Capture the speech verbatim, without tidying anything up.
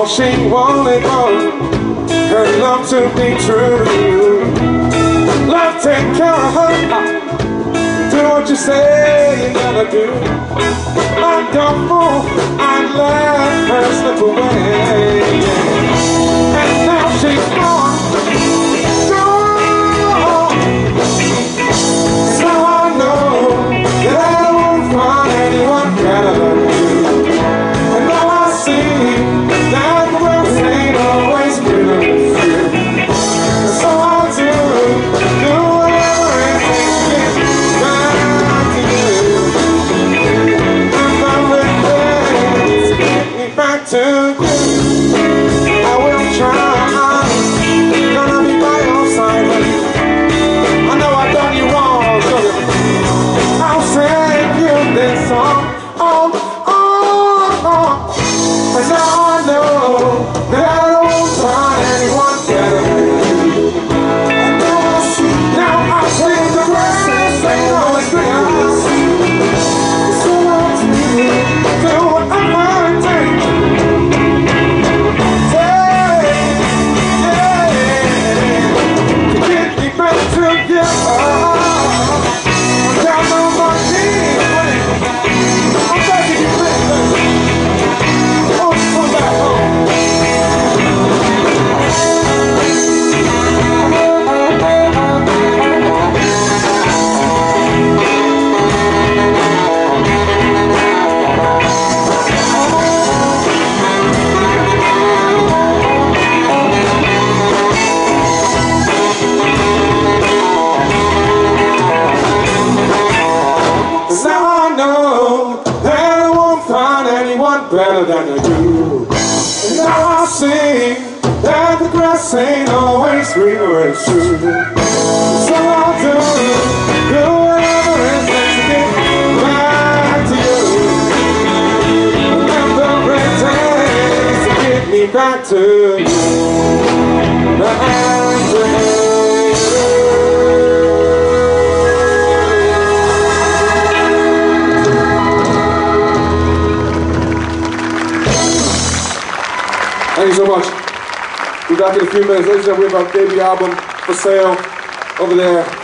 All she wanted was her love to be true. Love take care of her. Do what you say you gotta do. I don't fool, I let her slip away. And now she's gone, gone. So I know that I won't find anyone better than you. And now I see that the world ain't always good as you. So I do, do whatever it takes to get back to you. And I'm ready to get me back to you. I will try, gonna be by your side. I know I've done you wrong, so I'll sing you this song. Oh, oh, oh. And now I know that I won't find anyone better than you. And now I see, now I see the grass ain't always green. So I do, do whatever it takes. Take, yeah, to get me back together. I'm down on my knees, I'm begging you, baby. Oh, come back home. Now I know that I won't find anyone better than I do. And now I see that the grass ain't always greener, it's true. So I'll do, do whatever it takes to get back to you. Whatever it takes to get me back to you. Back to you. Thank you so much. We'll be back in a few minutes. Ladies and gentlemen, we have our debut album for sale over there.